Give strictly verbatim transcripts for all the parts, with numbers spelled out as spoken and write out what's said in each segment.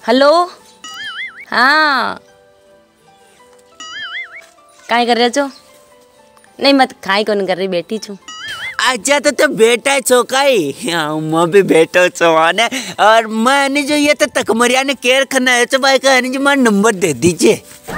Hello. हाँ काय कर रहे छो? नहीं मत खाई कौन कर रही, बैठी छू। अच्छा तो तो बेटा छो काई, मैं भी बेटो छो आने। और मैंने जो ये तो तकमरिया ने केयर करना है तो भाई का जो मैं नंबर दे दीजिए।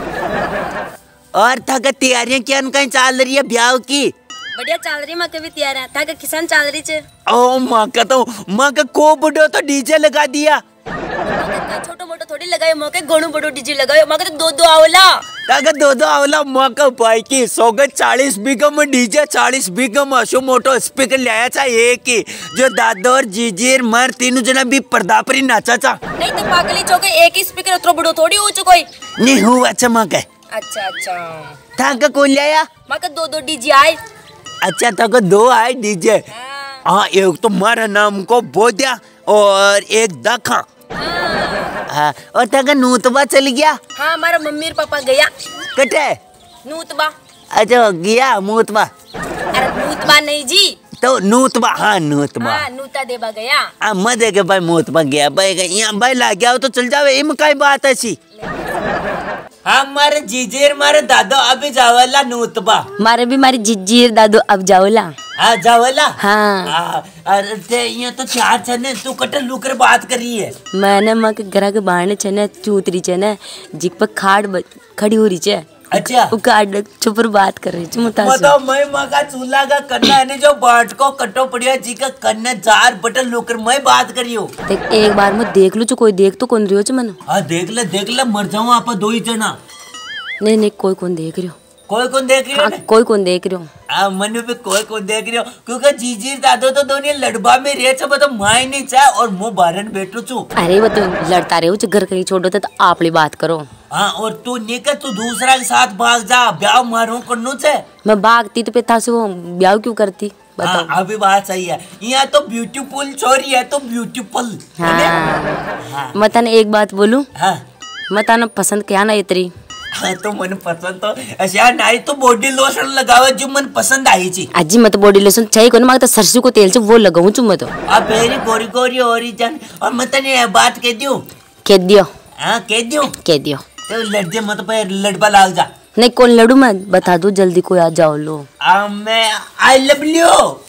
और था का तैयारियां क्या कहीं चल रही है ब्याह की? बढ़िया चल रही, माँ भी तैयार है। था का किसान चल रही छे। ओ माँ का तो माँ का को बुढ़ो तो डीजे लगा दिया। छोटो मोटो थोड़ी लगाए, मौके गोणू बड़ो डीजे लगाए। माँ तो दो दो आवला ताकि दो दो आवला मौका भाई की सौगत चालीस बीघा में डीजे, चालीस बीघा में अशो मोटो स्पीकर लाया था एक ही, जो दादो और जीजीर मर तीनों जना भी पर्दा पर ही नाचा था। नहीं तो पागली चौके एक ही स्पीकर उतरो बड़ो थोड़ी हो चुको नहीं हुआ। अच्छा माँ का अच्छा अच्छा था का कौन लाया? माँ का दो दो डीजे आए। अच्छा था का दो आए डीजे। हाँ एक तो मारा नाम को बोध्या और एक दखा। हाँ और तक नूतबा चल गया। हाँ हमारा मम्मी और पापा गया कटे नूतबा। अच्छा गया मूतबा। अरे नूतबा नहीं जी, तो नूतबा। हाँ नूतबा। हाँ नूता देबा गया। आ मजे के भाई मूतबा गया भाई यहाँ भाई ला गया तो चल जावे इम कई बात ऐसी। हाँ मारे जीजेर मारे दादो अभी जावला नूतबा। मारे भी मारी जिज्जीर दादो अब जाओला। हाँ जावला। हाँ अरे ते ये तो चार छने तू कटे लुकर बात करी है। मैंने माँ के घर के बाहर छे चूतरी छे न जिक पर खाड़ खड़ी हो रही छे। अच्छा वो खाड़ छुपर बात कर रही छे मुतासे। मतलब मैं माँ का चूल्हा का कन्ना है जो बाट को कटो पड़िया जी का कन्ना जार बटन लुकर मैं बात करी हूँ। देख एक बार मैं देख लू कोई देख तो कौन रही हो चे मैंने। हाँ देख ले देख ले मर जाऊँ आप दो ही जना। नहीं नहीं कोई कौन देख रही हो। कोई कौन देख रही हो? हाँ, कोई कौन देख रही हो। आ मनु भी कोई कौन देख रही हो क्योंकि जीजी दादो तो दोनों लड़बा में रहे छे तो माय नहीं चाहे और मुंह बारन बैठो छू। अरे वो तो लड़ता रहे हो घर कहीं छोड़ो तो आप ली बात करो। हाँ और तू निकल तू दूसरा के साथ भाग जा ब्याह मारू करनू छे। मैं भागती तो पिता से वो ब्याह क्यों करती बताओ। हाँ, अभी बात सही है। यहाँ तो ब्यूटीफुल छोरी है तो ब्यूटीफुल। हाँ मैं तने एक बात बोलूं। हाँ मैं तने पसंद क्या ना इतरी। हाँ तो मन पसंद तो ऐसा नहीं तो बॉडी लोशन लगावे जो मन पसंद आई छी। अजी मैं तो बॉडी लोशन चाहिए कोई मांगता सरसों को तेल से वो लगाऊं चुम मैं तो। अब मेरी गोरी गोरी ओरिजिन और मैं तने बात कह दियो। कह दियो। हाँ कह दियो। कह दियो। तो लड़ जा मत पे लड़बा लाग जा। नहीं कौन लड़ू मैं बता दो जल्दी कोई आ जाओ लो। आ, मैं I love you.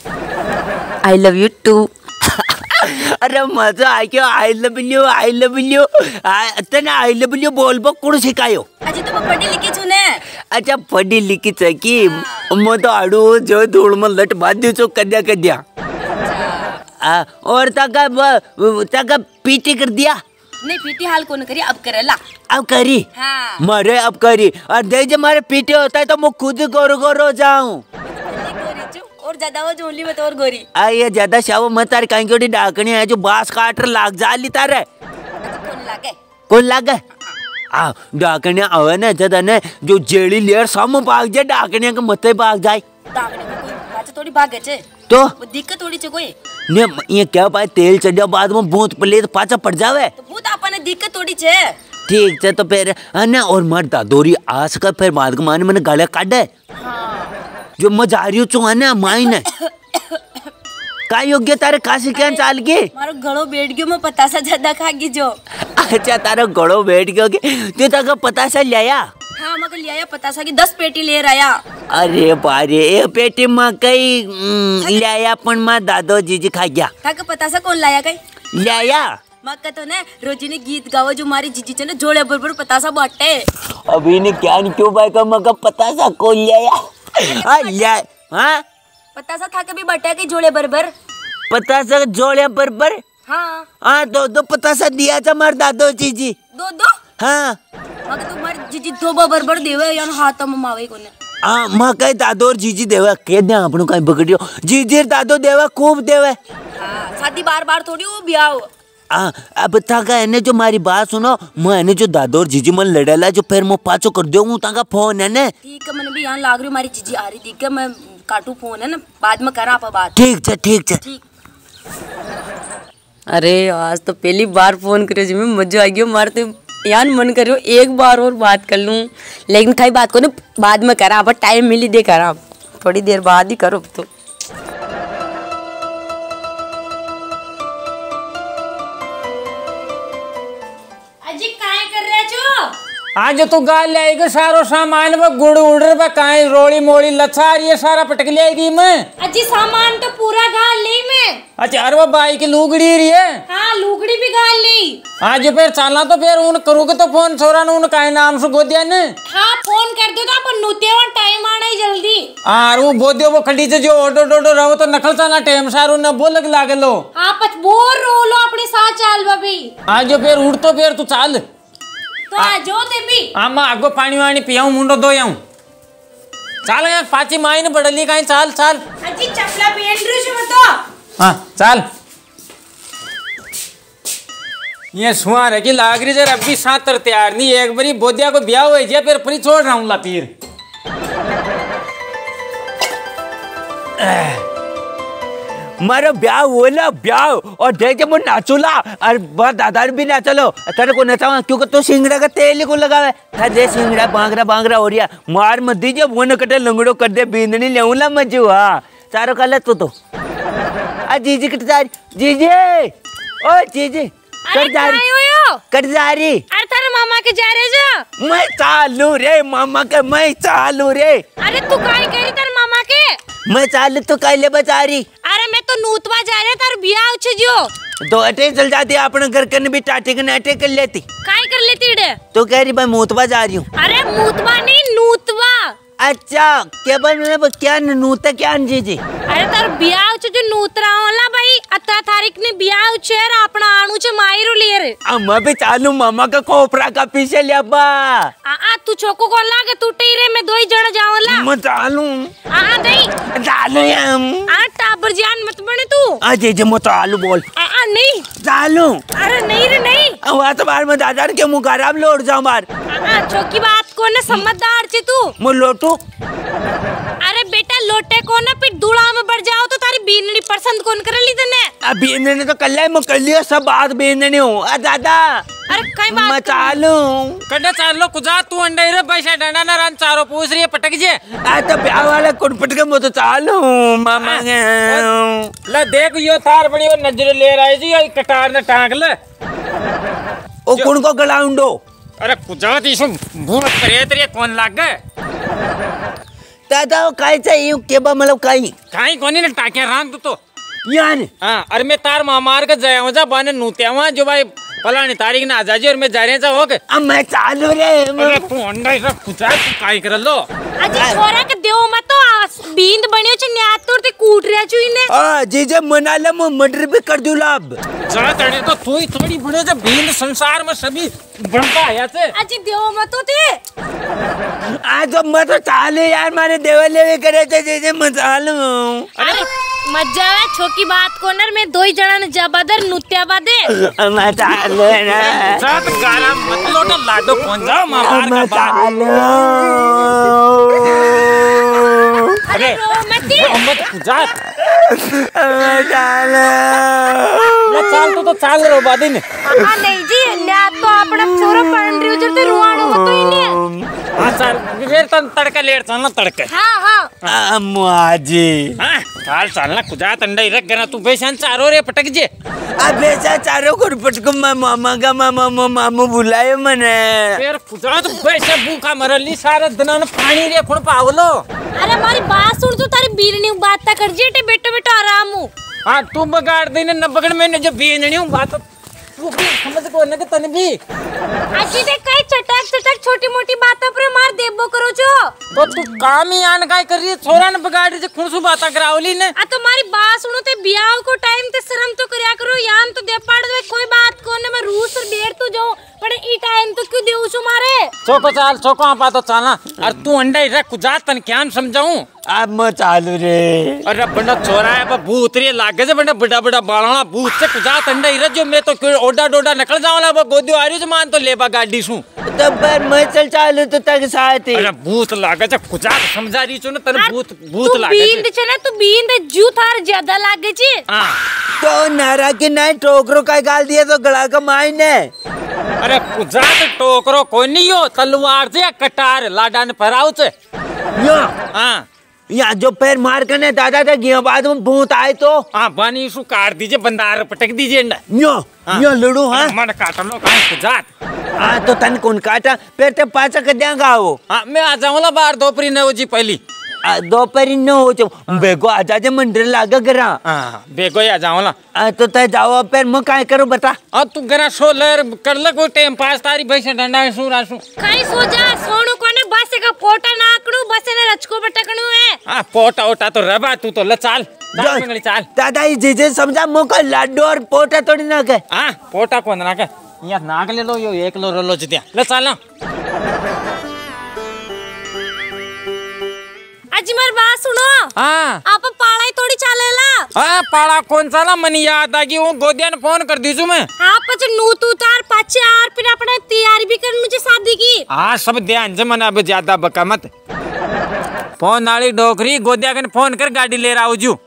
I love you too. अरे मजा आ गया। I love you I love you तने आई लव यू बोल बो कौन सिखायो? अजी तो मैं पढ़ी लिखी छू ने। अच्छा पढ़ी लिखी छ की मैं तो आड़ू जो धूल में लट बांध दियो छो कद्या कद्या। आ और तका तका पीटी कर दिया। नहीं पीटी हाल कौन करी अब करेला। अब करी। हाँ मरे अब करी और दे जब मारे पीटे होता है तो मैं खुद गोरो गोरो हो जाऊं। और ज्यादा वो जोली में तो और गोरी। आ ये ज्यादा शाव मत तार कहीं कोड़ी डाकनी है जो बास काटर लाग जा ली तारे। कौन लागे? कौन लागे? आ डाकनी आवे ना जदा ने जो जेली लेयर सामने भाग जाए डाकनी के मते भाग जाए। डाकनी को कोई बात थोड़ी भागे छे। तो वो दिक्कत थोड़ी छे कोई। ने ये क्या भाई तेल चढ़िया बाद में भूत पले तो पाचा पड़ जावे। तो भूत आपने दिक्कत थोड़ी छे। ठीक है तो फिर है ना और मर दादोरी आस का फिर मार्ग माने मैंने गाले काट दे। जो मजारियो चुहाने माई ने का योग्य तारे काशी क्या चाल के मारो गड़ो बैठ गयो मैं पतासा ज्यादा खागी जो। अच्छा तारा गड़ो बैठ गयो के तू तक पतासा लिया? हाँ मैं लिया पतासा की दस पेटी ले आया। अरे बारे ए पेटी में कई लिया पण मां दादो जीजी खा गया। था पतासा कौन लाया कई? लिया मक्का तो ने रोजी ने गीत गावा जो हमारी जीजी चे ने जोड़े बरबर पतासा बांटे। अभी ने क्या नहीं क्यों भाई का मका पतासा कौन लिया? हाँ लिया। हाँ पतासा था कभी बांटे के जोड़े बरबर। पतासा जोड़े बरबर। हाँ हाँ दो दो पतासा दिया था मार दादो जीजी। दो दो। हाँ मगर तुम्हारी जीजी दो बरबर देवे यान हाथ में मावे कोने। हाँ माँ कहीं दादो और जीजी देवा कह दे आपनो कहीं बगड़ियो जीजी दादो देवा खूब देवे। हाँ शादी बार बार थोड़ी वो ब्याह हो। हाँ अब ताका है ने जो मारी बात सुनो मैं ने जो दादो और जीजी मन लड़ेला जो फिर मैं पाचो कर दियो हूँ ताका फोन है ने। ठीक है मैंने भी यहाँ लाग रही हमारी जीजी आ रही ठीक है मैं काटू फोन है ना बाद में करा आप बात। ठीक है ठीक है ठीक। अरे आज तो पहली बार फोन करे जी मैं मजा आ गया मारते यान मन करो एक बार और बात कर लूं लेकिन कई बात को ना बाद में करा आप टाइम मिली दे करा थोड़ी देर बाद ही करो तो। आज तू गाल ले आएगा सारो सामान वो गुड़ उड़ बा काई रोली मोली लच्छार ये सारा पटक ले आएगी मैं। अजी सामान तो पूरा गाल ली मैं। अच्छा अरे वो बाई की लुगड़ी रही है। हाँ लुगड़ी भी गाल ली। आज फिर चलना तो फिर उन करोगे तो फोन छोरा ने उन काई नाम से गोदिया ने। हाँ फोन कर दो तो अपन नुते और टाइम आना ही जल्दी। हाँ वो बोदियो वो खड़ी से जो ओडो डोडो रहो तो नखल चलना टाइम सारो ने बोल लग लागे लो। हाँ पच बोर रो लो अपने साथ चाल भाभी। आज फिर उड़ तो फिर तू चाल। तो आ जाओ देवी। हाँ मैं आगो पानी वानी पियाऊं मुंडो धोयाऊं। चाल यार पाची माई ने बड़ली कहीं चाल चाल। अजी चपला पहन रही छो तो। हाँ चाल। ये सुहार है कि लाग रही जर अभी साथ तर तैयार नहीं एक बारी बोदिया को ब्याह हुए जे फिर परी छोड़ रहा हूँ ला पीर। मारो ब्याह बोला ब्याह और देख मुझे नाचूला और बहुत दादार भी ना चलो तेरे को नचाऊंगा क्योंकि तू सिंगड़ा का तेल को लगावे था दे सिंगड़ा बांगड़ा बांगड़ा हो रहा मार मत दीजिए वो न कटे लंगड़ो कर दे बींदनी लेऊला मजू हाँ चारों काले तू तो आ जीजी कट जा रही जीजी ओ जीजी कट जा रही कट जा रही अरे तेरे मामा के जा रहे जो। मैं चालू रे मामा के मैं चालू रे। अरे तू काय करी तेरे मामा के। मैं चालू तो कैले बचा रही। अरे मैं तो नूतवा जा रहे तार ब्याह उछे जो। दो अटे चल जाती अपने घर के भी टाटे के नाटे कर लेती। काय कर लेती डे। तो कह रही मैं मूतवा जा रही हूँ। अरे मूतवा नहीं नूतवा। अच्छा क्या बन क्या नूता क्या जी जी। अरे तार ब्याह उछे जो नूतरा वाला भाई अता तारीख ने ब्याह उछे रा अपना आणु चे मायरू ले रे। अम्मा भी चालू मामा का कोपरा का पीछे ले अब्बा। आ आ तू चोको को लागे तू टीरे में दो ही जण जावला। मैं चालू। आ आ नहीं। चालू हम। आ टाबर जान मत बने तू। आ जी जी मैं चालू बोल। आ आ नहीं। चालू। अरे नहीं रे नहीं। वहाँ तो बार में दादा के मुँह खराब लोट जाऊँ बार। आ आ चौकी बात को ने समझदार चे तू। मैं लोटू। अरे बेटा लोटे को ना फिर दूल्हा में बढ़ जाओ तो तारी बीननी पसंद कौन कर ली तने। अब बीनने तो कल मैं कर लिया सब बात बीनने हूँ आ दादा। अरे कई बात मैं चालू। कड्डा चाल लो कुजा तू अंडे रे पैसा डंडा ना रन चारों पूछ रही है पटक जे। आ तो ब्याह वाला कुट पटके मैं तो चालू मामा के। ला देख यो थार बड़ी वो नजर ले रहा है जी ये कटार ने टांग ले। ओ कौन को गलाउंडो। अरे कुजा तीसु भूत करे तेरे कौन लाग गए। दादा काय चाहिए के बा मतलब काय काई कोनी ने टाके रान तू तो यार। हाँ अरे मैं तार मामार का जया हो जा बाने नूतिया हुआ जो भाई फलानी तारीख ने आजाजी और मैं जा रहे हो गए। अब मैं चालू रे। अरे तू अंडा इस कुचा तू काई कर लो। अजी छोरा के देव मत तो बींद बनियो छ न्यात तोर ते कूट रिया छु इने। आ जीजे मना ले मैं मर्डर भी कर दूं लाभ। जा तड़े तो तू ही थोड़ी बड़े से बींद संसार में सभी बनता है से। अजी देव मत तो ते। आज तो मैं तो चालू यार माने देवले भी करे थे जीजे मैं चालू। अरे मजा है छोकी बात को नर में दो ही जणा ने जबदर नुत्या बादे। मैं चालू ना। साथ गाला मत लोटा लाडो कौन जाओ मामार का चालू। अरे रो मत मत कुजा। मैं चालू। ये चाल तो तो चाल रो बादिन। हां नहीं जी न्यात तो अपना छोरो पढ़न रही उधर ते रुआणो मत तो इने। हां सर फिर तन तड़का लेट चलना तड़के। हां हां अम्मा जी। हां चाल चलना कुजा अंडा रख गना तू बेसन चारो रे पटक जे। अब ऐसा चारों को पटको मामा का मामा मामू बुलाए मने। फिर कुजा तो बेसे भूखा मरली सारा दिन पानी रे खुण पावलो। अरे हमारी बात सुन तू तारी बीरनी बात ता कर जेटे बेटो बेटो आराम हूं। हाँ तू बगाड़ देने न बगड़ में जो बीननी हूँ बात तू भी समझ को न के तन भी। अजी दे कई चटक चटक छोटी मोटी बातों पर मार देबो करो जो। तो तू काम ही आन काय कर रही है छोरा न बगाड़ दे खुणसु बाता करावली ने। आ तुम्हारी बात सुनो ते ब्याह को टाइम ते शर्म तो करया करो यान तो दे पाड़ दे कोई बात को ने मैं रूस और बेर तू जो पर ई टाइम तो क्यों देऊ छु मारे। चोको चाल चोको आपा तो चलना और तू अंडा ही रख कुजा तन क्या समझाऊं। अब मैं चालू रे। अरे बंदा छोरा है बा भूत रे लागे से बंदा बड़ा बड़ा बालना भूत से कुजा तंडा ही रख जो मैं तो ओडा डोडा निकल जाऊंगा वो गोदियो आ रही से मान तो लेबा गाड़ी सु। तो पर मैं चल चालू तो तक साथ ही। अरे भूत लागे से कुजा समझा रही छु न तन भूत भूत लागे तू बींद छ ना तू बींद जू थार ज्यादा लागे छी। हां तो नारा के नहीं टोकरो का गाल दिया तो गला का मायने। अरे कुजा तो टोकरो कोई नहीं हो तलवार से कटार लाडा ने फराव से। यो हां यहाँ जो पैर मार कर ने दादा था गया बाद में भूत आए तो हाँ बानी सु काट दीजिए बंदार पटक दीजिए अंडा यो यो लड़ू हाँ मन काट लो कहाँ जात हाँ तो तन कौन काटा फिर ते पाचा कर देंगा वो हाँ मैं आ जाऊँगा बाहर दोपहरी नौ जी पहली दोपहर न हो जो बेगो आजा जे मंदिर लागा गरा हाँ बेगो ही आ जाऊँगा आ तो तय जाओ फिर मैं काय करूँ बता अब तू गरा सो लर कर ले कोई टाइम पास तारी भाई से डंडा सु रासु कहीं सो जा सोनू कोने बस का पोटा नाकड़ू बस ने रचको बटकणू है हाँ पोटा ओटा तो रबा तू तो ल चाल चाल चाल दादा ये जे जे समझा मोका लाडो और पोटा थोड़ी ना के हाँ पोटा कौन ना के यहाँ नाक ले लो यो एक लो रो जितिया ले चाल ना अजी मार बात सुनो हाँ आप पाड़ा थोड़ी चालेला हाँ पाड़ा कौन सा ना मनी याद आ गई वो गोदिया ने फोन कर दीजू मैं आप पच नू तू तार पाचे आर फिर अपना तैयारी भी कर मुझे शादी की हाँ सब ध्यान से मन अब ज्यादा बका मत फोन नाली डोकरी गोदिया के फोन कर गाड़ी ले रहा जू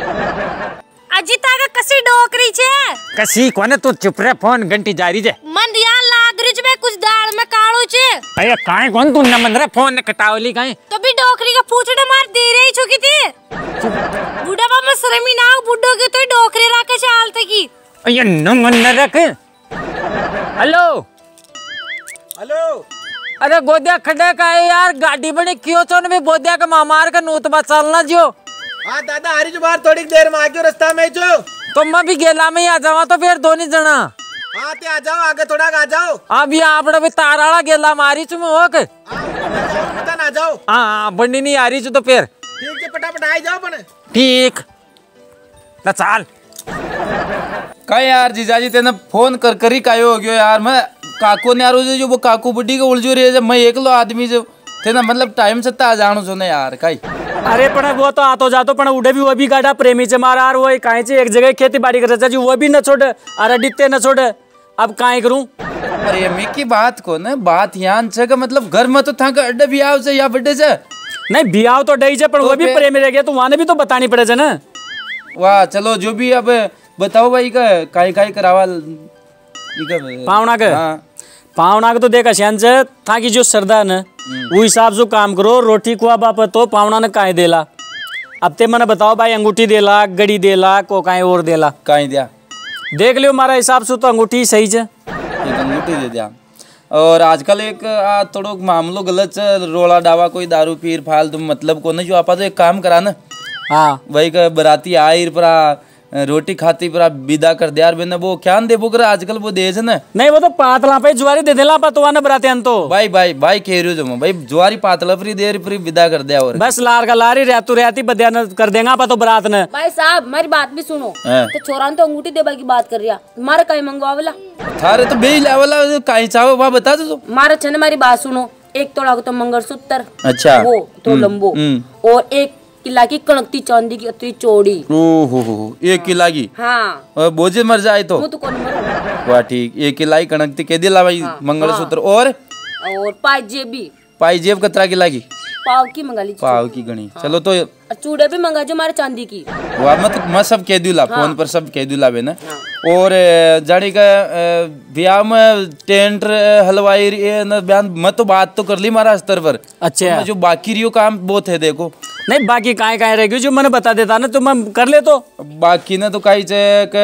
अजी ताका कसी डोकरी छे कसी कोने तू चुप रहे फोन घंटी जारी जे मन रिया लाग रिच में कुछ दाल में काड़ो छे अरे काहे कौन तू न मन रे फोन ने कटावली काहे तो भी डोकरी का पूछड़े मार दे रही छुकी थी बूढ़ा बाबा शर्मी ना हो बुड्ढो के तो डोकरी रखे चालते की अरे न मन न रख हेलो हेलो अरे गोदिया खड्डे का है यार गाड़ी बड़ी क्यों चोन में गोदिया का मामार का नूतबा चलना जो हाँ दादा हरी जो बाहर थोड़ी देर में आके रास्ता में जो तो मैं भी गेला में ही आ जावा तो फिर दोनों जना हाँ ते आ जाओ आगे थोड़ा आ जाओ अब यहाँ आपने भी ताराड़ा गेला मारी चुमे हो के हाँ आ जाओ हाँ बंडी नहीं आ रही चु तो फिर ठीक है फटाफट आ जाओ बने ठीक ना चाल का यार जीजाजी तेने फोन कर कर ही कायो हो गयो यार मैं काको ने यार जो वो काको बुड्ढी के उलझो रही है मैं एकलो आदमी जो थे ना मतलब टाइम से आ जानो छो ने यार काई अरे पण वो तो आतो जातो पण उड़े भी वो भी गाड़ा प्रेमी से मारा और वो काहे से एक जगह खेती बाड़ी कर जी वो भी न छोड़ अरे डित्ते न छोड़ अब काहे करूं प्रेमी की बात को ना बात यान छे का मतलब घर में तो था का अड्डे बियाह से या बड्डे से नहीं बियाह तो डई से पण वो भी प्रेमी रह गया तो वहां भी तो बतानी पड़े छे ना वाह चलो जो भी अब बताओ भाई का काई काई करावा पावना के पावना के तो देख अशान से था कि जो सरदा न वो हिसाब से काम करो रोटी कुआ बाप तो पावना ने काहे देला अब ते मने बताओ भाई अंगूठी देला गड़ी देला को काहे और देला काहे दिया देख लियो हमारा हिसाब से तो अंगूठी सही है एक अंगूठी दे दिया और आजकल एक आ, थोड़ो मामलो गलत है रोला डावा कोई दारू पीर फालतू मतलब को नहीं जो आपा तो एक काम करा ना हाँ वही का बराती आयर परा रोटी खाती परा विदा कर दियार बेने वो क्या दे बुकर आजकल वो दे ना नहीं वो तो पातला पे जुआरी दे देला पा तो आने बराते अन तो भाई भाई भाई कह रही हो भाई जुआरी पातला फ्री देर फ्री विदा कर दिया और बस लार का लारी रहतू रहती बदिया न कर देगा पा तो बरात ने भाई साहब मेरी बात भी सुनो हाँ। तो छोरा तो अंगूठी देबा की बात कर रिया मारे कहीं मंगवावला थारे तो बेई लेवला काई चाहो वा बता दो मारे छने मेरी बात सुनो एक तोड़ा को तो मंगलसूत्र अच्छा वो तो लंबो और एक किला की कणकती चांदी की अतरी चौड़ी ओहो हो एक किला की हाँ और बोझे मर जाए तो वो तो कौन मरो वाह ठीक एक किला की कणकती के दिला भाई मंगलसूत्र और और पाजेब भी पाई जेब कतरा किला की पाव की मंगा लीजिए पाव की गणी चलो तो और चूड़े भी मंगा जो हमारे चांदी की वाह मत मैं सब कह दूला फोन पर सब कह दूला बे ना और जाड़ी का ब्याह में टेंट हलवाई ये ना बयान मैं तो बात तो कर ली मारा स्तर पर अच्छा जो बाकी रियो काम बहुत है देखो नहीं बाकी काहे काहे रहेगी जो मैंने बता देता ना तो मैं कर ले तो बाकी ने तो काई चे के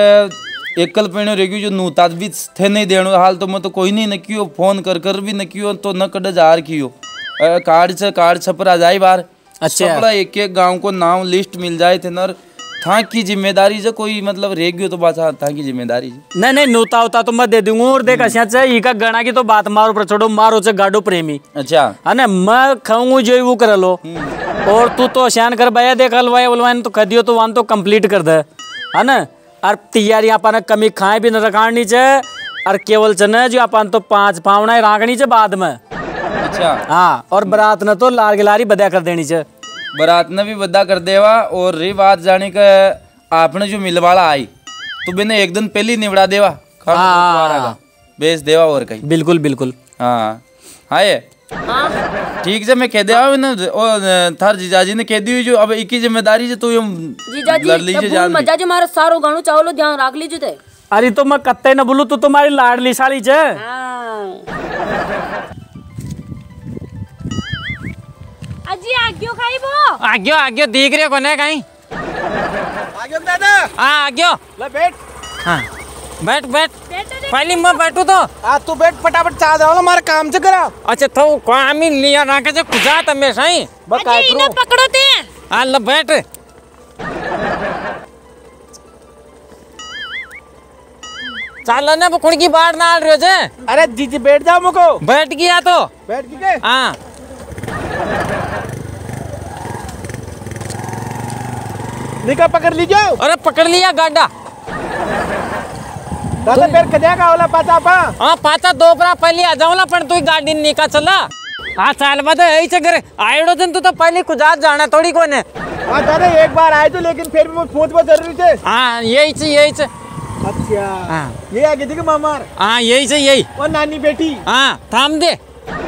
एकल पेणो रेगी जो नूतात भी थे नहीं देणो हाल तो मैं तो कोई नहीं न कियो फोन कर कर भी न कियो तो न कड जार कियो कार्ड से कार्ड छपर आ जाए बार अच्छा सबड़ा एक एक गांव को नाम लिस्ट मिल जाए थे नर था की जिम्मेदारी से कोई मतलब रेगियो तो बात था की जिम्मेदारी नहीं नहीं नूता होता तो मैं दे दूंगा और देख अच्छा चाहिए का गणा की तो बात मारो पर छोड़ो मारो से गाडो प्रेमी अच्छा है ना मैं खाऊंगा जो वो कर लो और तू तो शान कर भैया देख हलवाई वलवाई तो कदियो तो वन तो कंप्लीट कर दे है ना और तैयारी अपन कमी खाए भी न रखानी चाहिए और केवल चने जो अपन तो पांच पावना राखनी चाहिए बाद में अच्छा हाँ और बारात न तो लार गिलारी बदा कर देनी चाहिए बारात ने भी बदा कर देवा और रही बात जाने का आपने जो मिलवाड़ा आई तो बिना एक दिन पहले निबड़ा देवा हाँ बेच देवा और कहीं बिल्कुल बिल्कुल हाँ हाँ ये ठीक है मैं कह दिया ना और थार जीजाजी ने कह दी जो अब एक ही जिम्मेदारी से तू ये लड़ लीजिए जान मजा जो हमारा सारो गाणो चावलो ध्यान रख लीजिए ते अरे तो मैं कत्ते न बोलू तू तुम्हारी लाडली साली छे अजी आग्यो खाई वो आग्यो आग्यो देख रहे कोने कहीं आग्यो दादा हाँ आग्यो ले बैठ हाँ बैठ बैठ बैठो रे। पहले मैं बैठू तो आ तू बैठ फटाफट चाह दे हमारा काम से करा अच्छा तो काम ही लिया ना के कुजा तमे सही बस अजी इन्हें पकड़ो ते हाँ ल बैठ चल ना वो कुड़ी की बाढ़ ना आ रही हो जे अरे जीजी बैठ जाओ मुको बैठ गया तो बैठ गए हाँ निका पकड़ लीजिए अरे पकड़ लिया गाड़ा दादा फिर कद्या का वाला पाचा पा हाँ पाचा दोपरा पहले आ जाऊला पण तू गाड़ी निका चला हाँ चाल बता यही से करे आयोडो जन तू तो पहले कुजात जाना थोड़ी कोने हाँ दादा एक बार आए तो लेकिन फिर भी फोन पर जरूरी थे हाँ यही से यही से अच्छा हाँ ये आगे देखो मामार हाँ यही से यही और नानी बेटी हाँ थाम दे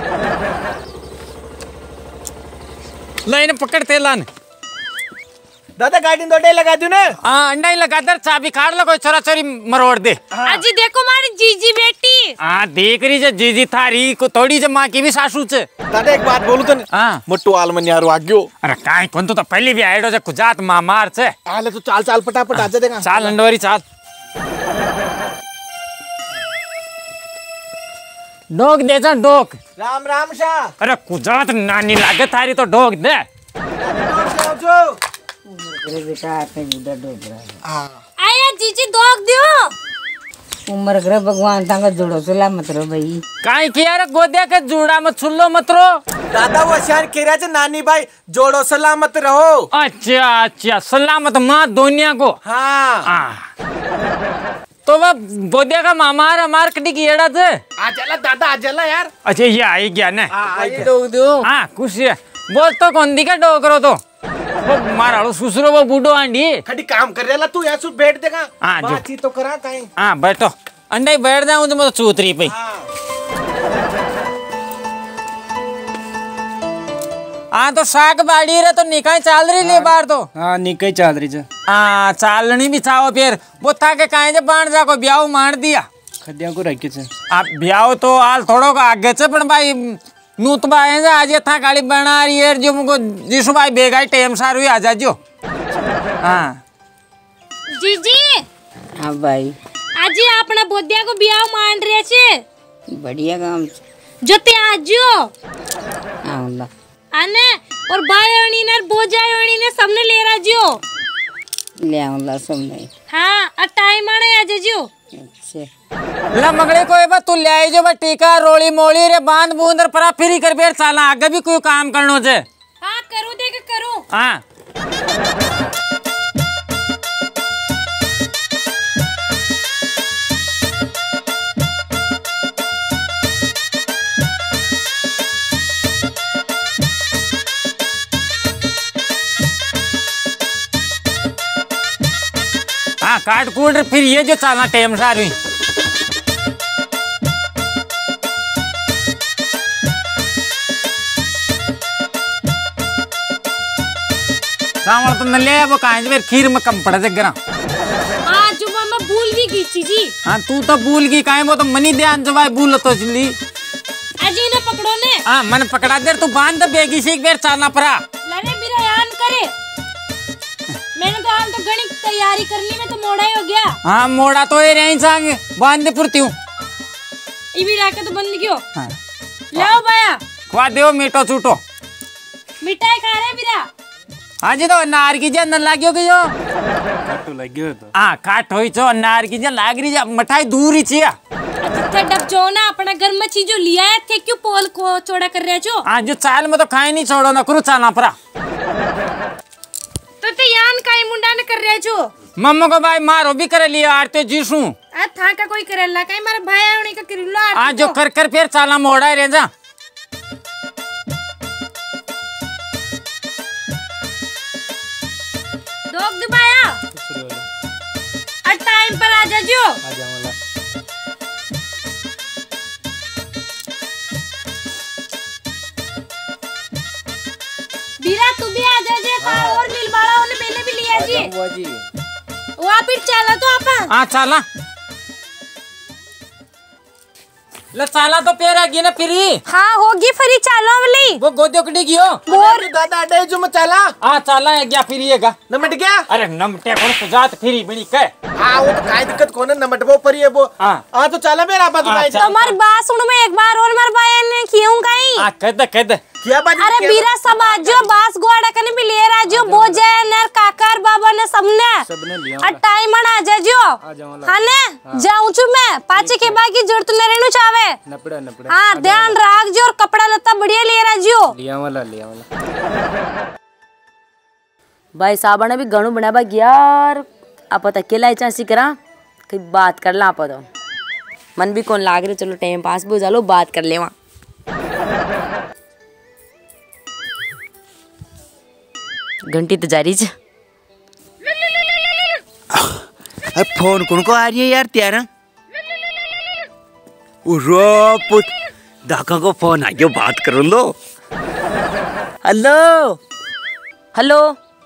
लाइन पकड़ते लान दादा गाड़ी दोटे लगा दू ना हाँ अंडा ही लगा दर चाबी काट लो कोई छोरा छोरी मरोड़ दे अजी देखो मारी जीजी बेटी हाँ देख रही जे जीजी थारी को थोड़ी जे माँ की भी सासू छे दादा एक बात बोलू तो हाँ मोटू आलमन यार आग्यो अरे काई कौन तो पहले भी आएडो जे कुजात माँ मार छे आले तो चाल चाल फटाफट आजा देगा चाल अंडोरी चाल डोक दे जा डोक राम राम शाह अरे कुजात नानी लागे थारी तो डोक दे आया जीजी दोग दियो उम्र करे भगवान तांगा जोड़ो सुला मत रो भाई काई किया रे गोदिया के जुड़ा मत छुल्लो मत रो दादा वो शान कह रहा है नानी भाई जोड़ो सलामत रहो अच्छा अच्छा सलामत माँ दुनिया को हाँ हाँ तो वह बोदिया का मामा हमार कटी की एड़ा थे आ चला दादा आ चला यार अच्छा ये आई गया ना आई हाँ खुश है बोल तो कौन दी का डोकरो तो वो मारा लो सुसरो वो बूढ़ो आंडी खड़ी काम कर रहा तू यहाँ बैठ देगा हाँ, जो। बातचीत तो करा कहीं हाँ बैठो अंडे बैठ जाऊं तो मैं चूतरी पे हाँ तो साग बाड़ी रे तो निकाय चाल रही ले बार तो हाँ निकई चाल रही है हाँ चालनी भी चाहो फिर वो था के काहे जे बाण जा को ब्याह मार दिया खदिया को रखे छे आप ब्याह तो हाल थोड़ो का आगे से पण भाई नूत बाए जा आज था गाड़ी बना रही है जो मुको जिसु भाई बेगाई टाइम सारू आ जा जो हाँ जीजी हाँ भाई आज अपना बोदिया को ब्याह मान रहे छे बढ़िया काम जो ते आजो हाँ अल्लाह आने और बायोनी ने बोजायोनी ने सबने ले राजियो ले अल्लाह सब नहीं हाँ और टाइम आने आ जाजियो अच्छा ला मगड़े को बा तू ले आई जो बा टीका रोली मोली रे बांध बूंद परा फिरी कर बेर साला आगे भी कोई काम करनो छे हाँ करूँ देख करूँ हाँ हाँ काट कूट फिर ये जो चालना टाइम सारी चावल तो न ले वो काहे फिर खीर में कम पड़ा जगरा हाँ जो मैं भूल भी गई थी जी हाँ तू तो भूल गई काहे वो तो मनी ध्यान जो भाई भूल तो चली आज इन्हें पकड़ो ने हाँ मन पकड़ा दे तू बांध बेगी से एक बेर चालना पड़ा लड़े मेरा यान करे मैंने तो हाल तो गणित तैयारी करनी में तो मोड़ा ही हो गया हाँ मोड़ा तो ये रही सांगे बांध दे पुरती हूँ ये भी राके तो बंद क्यों हाँ लाओ बाया खवा दे मीठो चूटो मिठाई खा रहे मेरा हाँ जी तो नार की जन लागियो कि जो काटो लगियो तो हाँ काट होई छो नार की जन लाग रही जा मिठाई दूर ही छिया अच्छा डब जो ना अपना घर में चीजों लिया है थे क्यों पोल को चौड़ा कर रहे छो हाँ जो चाल में तो खाए नहीं छोड़ो ना करू चालना पड़ा तो ते यान काई मुंडा ने कर रहे छो मम्मा को भाई मारो भी कर लिया आरते जीसू आ था का कोई करेला काई मारे भाई आने का करिलो हाँ जो कर कर फिर चाला मोड़ा रे जा दोग दुबाया और टाइम पर आ जा जो आ जा वाला बीरा तू भी आ जा जे और मिल बाड़ा उन्हें पहले भी लिया जी बुआ जी वो फिर चला तो आपा हाँ चाला ले चाला तो पेरा गी ना फिरी हाँ होगी फिर चालो वाली वो गोदोकड़ी गियो बोर दादा अड्डे जो मैं चला आ चाला है गया फिरी है गा नमट गया अरे नमटे कौन तो जात फिरी बनी के हाँ वो तो काय दिक्कत कौन है नमट वो पर ये वो हाँ। हाँ तो चला मेरा आपा तो काय तुम्हारी बात सुनो मैं एक बार और मार बाय ने क्यों कहीं आ कद कद क्या बात अरे बीरा सब आजो बास गोड़ा कने भी ले राजो बोझे नर काकर बाबा ने सबने सबने लिया और टाइम आ जाजो हाँ ने जाऊं छु मैं पाचे के बाकी जरूरत न रहनु चावे नपड़ा नपड़ा हाँ ध्यान रखजो और कपड़ा लत्ता बढ़िया ले राजो लिया वाला लिया वाला भाई साहब ने भी घणो बनाबा गया और आप अकेला चासी करा कहीं बात कर ला आप तो मन भी कौन लाग रहे चलो टाइम पास भी हो जालो बात कर ले वहाँ घंटी तो जारी छ फोन कौन को आ रही है यार त्यारा रो पुत दाका को फोन आ गया बात करो लो हेलो हेलो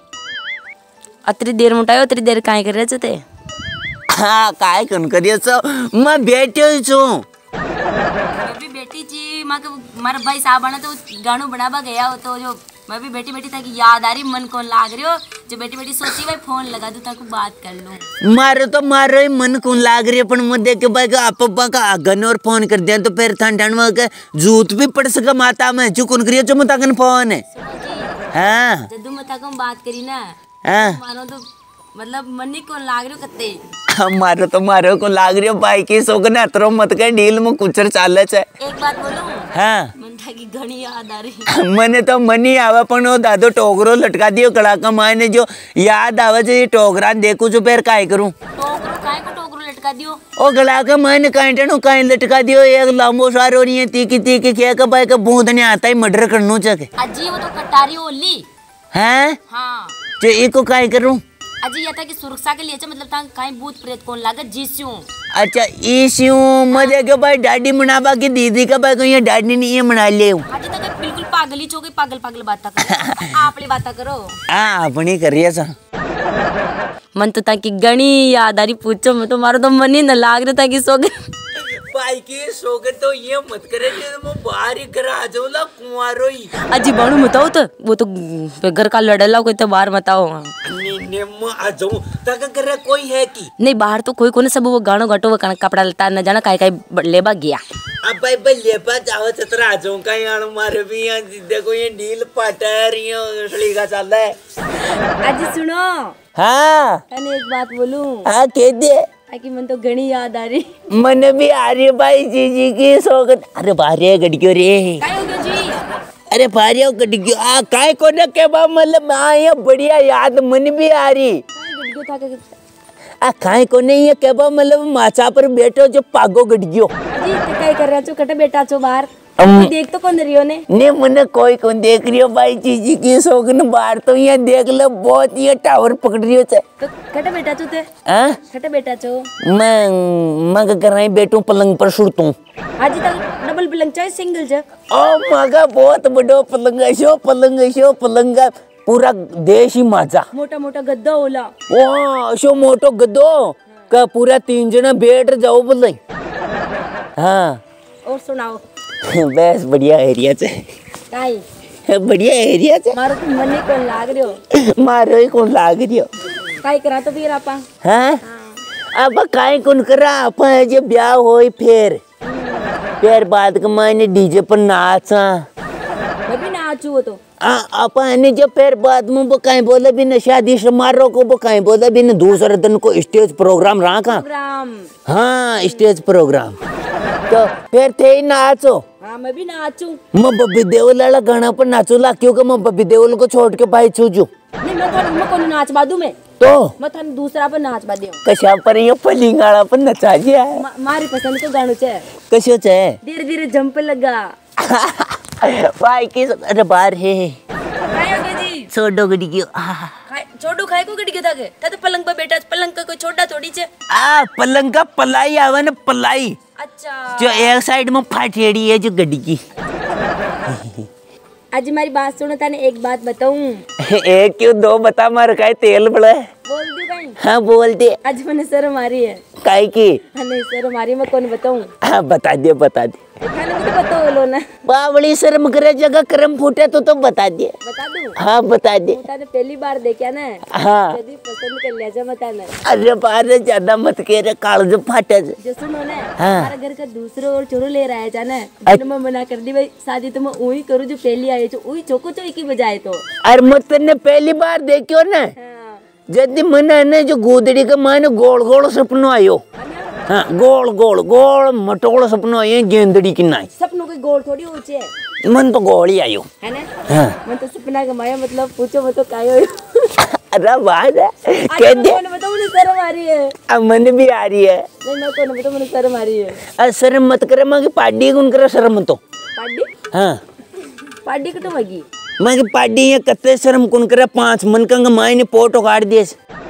अतरी देर मुटायो अतरी देर काय कर रहे थे हाँ काय कौन करियो सो मैं बैठे छू मैं भी बेटी जी माँ के मारा भाई साहब ने तो गानू बनाबा गया हो तो जो मैं भी बैठी बैठी था कि याद आ रही मन कौन लाग रही हो जो बैठी बैठी सोची भाई फोन लगा दूं ताकि बात कर लूं मारो तो मारो ही मन कौन लाग रही है पण मुद्दे के भाई का आप का आगन और फोन कर दिया तो फिर ठंड ठंड में के जूत भी पड़ सका माता में जो कौन करियो जो मुताकन फोन है हाँ जदू मता को बात करी ना हाँ मानो तो मतलब मन ही कौन लाग रही हो कत्ते मारो तो मारो को लाग रही हो भाई की सोगन अतरो मत के डील में कुचर चाले छे एक बात बोलूं हाँ मन था कि घणी याद आ रही मने तो मन ही आवा पण वो दादो टोकरो लटका दियो कड़ा का मायने जो याद आवे छे टोकरा देखू जो फिर काय करूं टोकरो काय को टोकरो लटका दियो ओ गला का मायने कांटनो काई लटका दियो एक लांबो सारो नहीं तीकी तीकी के का भाई का बूंदने आता ही मर्डर करनो छे अजी वो तो कटारी ओली हैं हाँ जे एको काय करूं अजी ये था कि सुरक्षा के लिए अच्छा मतलब ता काई भूत प्रेत कौन लागत जीस्यू अच्छा इश्यू मजे के भाई डैडी मनाबा की दीदी का भाई को ये डैडी नहीं ये मना ले अजी तक बिल्कुल पागली चो गई पागल पागल बात करो आपली बात करो हां अपनी कर रही है सा मन तो ताकि गणी याद आ रही पूछो मैं तो मारो तो मन ही न लाग रहा था कि सो गए भाई की सोगे तो ये मत करे मैं बाहर ही घर आ जाऊं ला कुंवारो ही अजी बाणू बताओ तो वो तो घर का लड़ला कोई तो बाहर बताओ ने मैं आ जाऊं तक करे कोई है की नहीं बाहर तो कोई कोने सब वो गानो घटो वो कपड़ा लता न जाना काय काय लेबा गया अब भाई भाई लेपा जाओ चतरा आ जाऊं कहीं आण मारे भी यहाँ देखो ये डील पाटर ये असली का चल रहा है अजी सुनो हाँ मैंने एक बात बोलूं हाँ कह दे ताकि मन तो घणी याद आ रही मन भी आ रही है भाई जी जी की सोगत अरे बाहर गड़ियो रे काय हो गया जी अरे भारी गड़ियो आ काय को न के बा मतलब आ ये बढ़िया याद मन भी आ रही गड़ियो था आ काय को नहीं ये के बा मतलब माचा पर बैठो जो पागो गड़ियो जी तो काय कर रहा छो कटे बेटा छो बाहर कोई देख तो कौन रही हो ने ने मन कोई कौन देख रही हो भाई जीजी की सोगन बाहर तो ये देख लो बहुत ये टावर पकड़ रही हो तो कटे बेटा छो ते हां कटे बेटा छो मैं मैं कर रही बैठू पलंग पर सुरतू आज तक डबल पलंग चाहे सिंगल छ ओ मगा बहुत बड़ो पलंग शो पलंग शो पलंग पूरा देश ही माझा मोटा मोटा गद्दा होला ओ शो मोटो गद्दो का पूरा तीन जना बैठ जाओ बोले हाँ और सुनाओ बस बढ़िया एरिया से काई बढ़िया एरिया से मारो तो मन ही कौन लाग रही हो मारो ही कौन लाग रही हो काई करा तो फिर आपा हाँ अब काई कौन करा आप जे ब्याह होई फिर फिर बाद के मायने डीजे पर नाचा मैं भी नाचू वो तो आ अपन जब फिर बाद में वो कहीं बोले भी न शादी समारोह को वो कहीं बोले भी न दूसरे दिन को स्टेज प्रोग्राम रहा का प्रोग्राम हाँ स्टेज प्रोग्राम तो फिर थे ही नाचो हाँ मैं भी नाचू मैं बब्बी देओल वाला गाना पर नाचू ला क्योंकि मैं बब्बी देओल को छोड़ के भाई छूजू नहीं मैं तो मैं कौन नाच बादू में तो मैं थाने दूसरा पर नाच बादू कशा पर ये पलिंगाड़ा पर नचा दिया है मा, मारी पसंद को गानू छे कशो छे धीरे धीरे जंप लगा भाई की अरे बाहर है काय हो गया जी छोड़ो गड़ी की खाए छोटू खाए को गड़ी था के था तो पलंग पर बैठा पलंग का कोई छोटा थोड़ी छे आ पलंग का पलाई आवे ना पलाई अच्छा जो एक साइड में फाटेड़ी है जो गड्डी की आज हमारी बात सुनो ताने एक बात बताऊं एक क्यों दो बता मार का तेल बड़ा है बोल दूं कहीं हाँ बोल दे आज मैंने शर्म आ रही है काहे की? नहीं सर हमारी मैं कौन बताऊं? हाँ बता दे बता दे। खाने को तो बताओ लो ना। बावली शर्म करे जगह कर्म फूटे तो तो बता दे। बता दूं? हाँ बता दे। ने पहली बार देखा ना। हाँ यदि पसंद कर लिया जा बताना। अरे बारे ज्यादा मत कह कागज फाटे। जो सुनो ना हाँ। हमारा घर का दूसरा और छोरो ले रहा है जाना। तो मैं मना कर दी भाई शादी तो मैं वही करूँ जो पहली आई जो वही चौको चौकी की बजाय तो। अरे मत ने पहली बार देखियो ना जल्दी मना ने जो गोदड़ी का माने गोल गोल सपनो आयो। हाँ गोल गोल गोल मटोल सपनो आयो गेंदड़ी की नाई। सपनों के गोल थोड़ी ऊंचे है। मन तो गोल ही आयो है ना। हाँ। मन तो सपना कमाया मतलब पूछो मत तो कायो। अरे बात है कह दे। कौन बताऊं मुझे शर्म आ रही है। अब मन भी आ रही है। नहीं मैं कौन बताऊं मुझे शर्म आ रही है। अरे शर्म मत करे माँ की पार्टी कौन करे शर्म तो। पार्टी हाँ पार्टी कटो मगी। माँ की पार्टी ये कत्ते शर्म कौन करे पांच मन का माई ने पोटो काट दिए।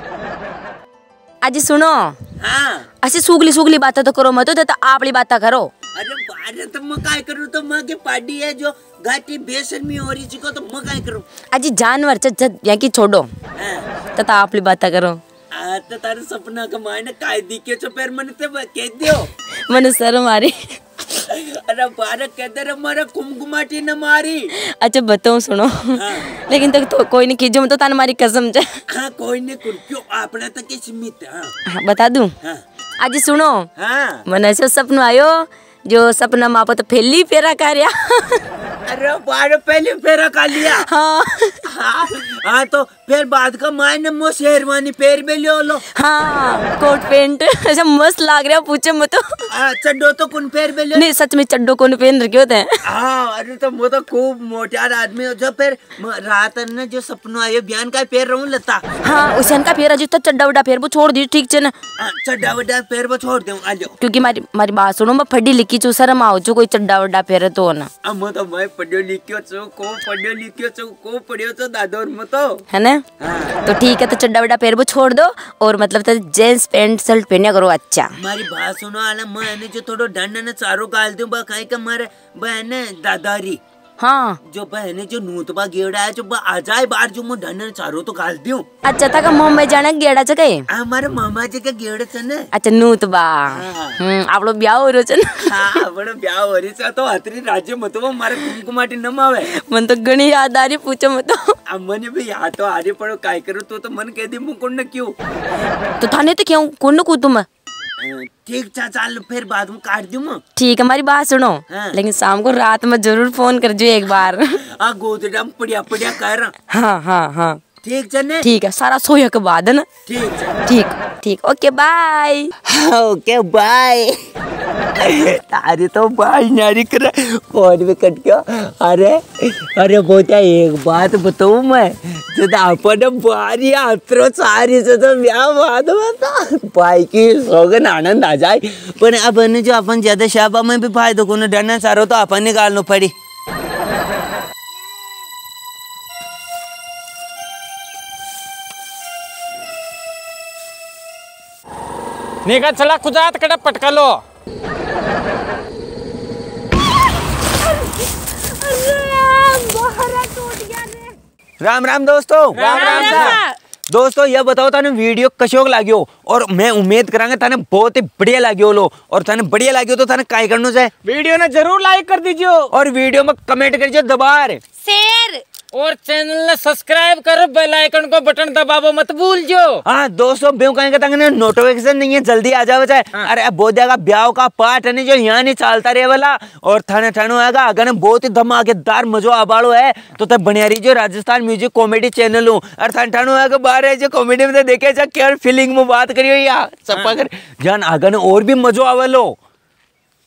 आज सुनो हाँ ऐसी सूगली सूगली बातें तो करो मत तो आपली बातें करो। अरे बारे तो मैं काय करूँ तो माँ की पार्टी है जो घाटी बेशर्मी हो रही को तो मैं काय करूँ। आज जानवर चल यहाँ की छोड़ो हाँ। तथा आपली बातें करो। आ तो तारे सपना का माय ने काय दी के पैर मन ते कह दियो। मन शर्म आ रही। अरे बारे कहते रे मारा कुमकुमाटी न मारी। अच्छा बताओ सुनो। हाँ। लेकिन तक तो कोई नहीं कीजिए तो तान मारी कसम जा। हाँ कोई नहीं कुल क्यों आपने तक के सीमित। हाँ। हाँ बता दूं। हाँ। आज सुनो। हाँ। मन ऐसा सपना आयो जो सपना मापो तो पहली फेरा कार्या। अरे बारे पहले फेरा कर लिया। हाँ। हाँ, हाँ तो फिर बाद का मायने मो शेरवानी पैर में ले लो। हाँ कोट पेंट ऐसा मस्त लाग रहा पूछे मत। चड्डो तो कौन पैर में ले? नहीं सच में चड्डो कौन पहन रखे होते हैं। हाँ अरे तो वो तो खूब मोटार आदमी हो जो फिर रात ने जो सपनों आयो बयान का पैर रहूं लता। हाँ उसन का फेरा जो तो चड्डा वड्डा फेर वो छोड़ दी ठीक है ना। चड्डा वड्डा पैर वो छोड़ दूं आ जाओ। क्योंकि मारी मारी बात सुनो मैं पढ़ी लिखी चू शर्म आओ जो कोई चड्डा वड्डा फेरे तो ना। अब तो मैं पढ़ियो लिखियो छो को पढ़ियो लिखियो छो को पढ़ियो छो दादोर में तो है ना। हाँ। तो ठीक है तो चड्डा वड्डा पैर वो छोड़ दो और मतलब तो जींस पैंट शर्ट पहने करो। अच्छा हमारी बात सुनो आला मैंने जो थोड़ा डंडा ने चारों गाल दूं बा कहीं का मारे बहने दादारी। हाँ जो बहने जो नूतबा गेड़ा है जो आ जाए बाहर जो मैं डंडा ने चारों तो गाल दूं। अच्छा तक मुंबई जाना गेड़ा च गए। हमारे मामा जी का गेड़े थे ना। अच्छा नूतबा। हम्म आप लोग ब्याह हो रहे हो ना। हाँ बड़ा ब्याह हो रही है तो अतरी राज्य मत वो हमारे कुमकुमाटी न मावे। मन तो गणी याद आ रही पूछो मत। अब मन भी याद तो आ रही पड़ो काय करूँ तो तो मन कह दी मुकुंड न क्यों। तो थाने तो क्यों कौन न कूदू मैं। ठीक चा चाल फिर बाद में काट दूं मैं। ठीक है हमारी बात सुनो। हाँ। लेकिन शाम को रात में जरूर फोन कर जो एक बार। हाँ गोदड़ा में पड़िया पड़िया कह रहा। हाँ हाँ हाँ ठीक चने। ठीक है सारा सोया के बाद है ना। ठीक ठीक ठीक ओके बाय। Okay bye. तारी तो बाई नारी कर फोन भी कट गया। अरे अरे बोचा एक बात बताऊं मैं जब अपन बारी आत्रो सारी से तो ब्याह बात बता भाई की सोगन आनंद आ जाए पर अपन जो अपन ज्यादा शाबा में भी फायदा को डरना सारो तो अपन निकालना पड़ी। निका चला कुदात कड़ा पटका लो। राम राम दोस्तों। राम राम, राम। दोस्तों ये बताओ थाने वीडियो कशोक लाग्यो और मैं उम्मीद करांगे थाने बहुत ही बढ़िया लाग्यो लो और थाने बढ़िया लाग्यो तो थाने काय करनो चाहिए वीडियो ने जरूर लाइक कर दीजिए और वीडियो में कमेंट करिए दबार शेयर और चैनल ने सब्सक्राइब करो बेल आइकन को बटन दबावो मत भूल जो। हाँ दोस्तों बेव कहेंगे तंगे नोटिफिकेशन नहीं है जल्दी आ जाओ चाहे। हाँ। अरे बोधिया का ब्याह का पार्ट है नहीं जो यहाँ नहीं चलता रहे वाला और थाने ठानो आएगा अगर बहुत ही धमाकेदार मजो आबाड़ो है तो तब बनिया रही जो राजस्थान म्यूजिक कॉमेडी चैनल हूँ और थाने ठानो आएगा बाहर है जो कॉमेडी में देखे जा क्या फीलिंग में बात करियो या सब कर जान आगे और भी मजो आवे लो।